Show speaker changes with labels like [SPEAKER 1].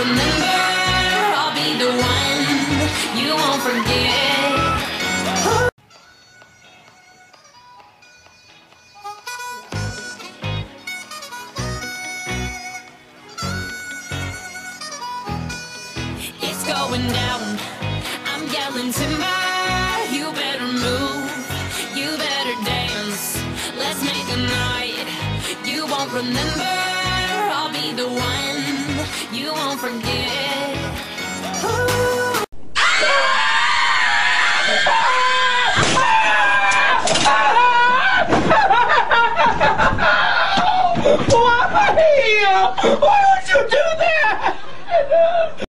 [SPEAKER 1] remember, I'll be the one you won't forget. It's going down, I'm yelling timber. You better move, you better dance. Let's make a night you won't remember. I'll be the one you won't forget.
[SPEAKER 2] Why?